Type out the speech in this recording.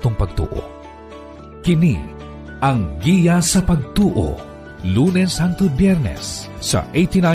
atong pagtuo. Kini ang Giya sa Pagtuo, Lunes hangtod Biyernes sa 89